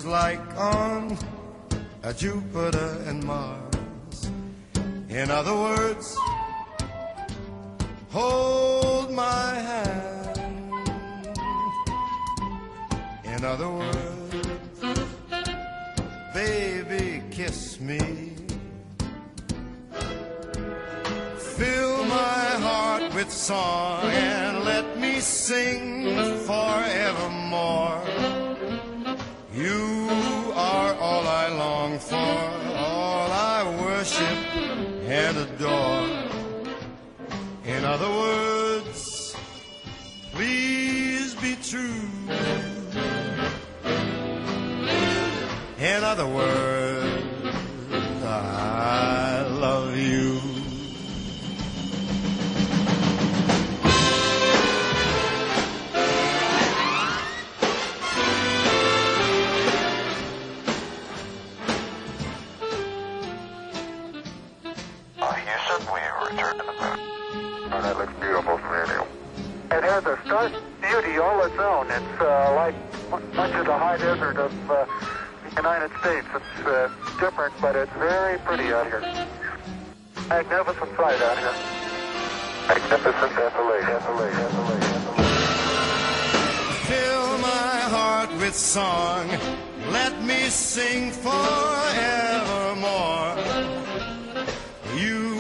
like on Jupiter and Mars. In other words, hold my hand. In other words, baby, kiss me. Fill my heart with song and let me sing forevermore. You are all I long for, all I worship and adore. In other words, please be true. In other words, I love you. Houston, we return to the moon. Oh, that looks beautiful from here, Neil. It has a stark beauty all its own. It's like much of the high desert of the United States. It's different, but it's very pretty out here. Magnificent sight out here. Magnificent desolation. Fill my heart with song, let me sing forevermore. You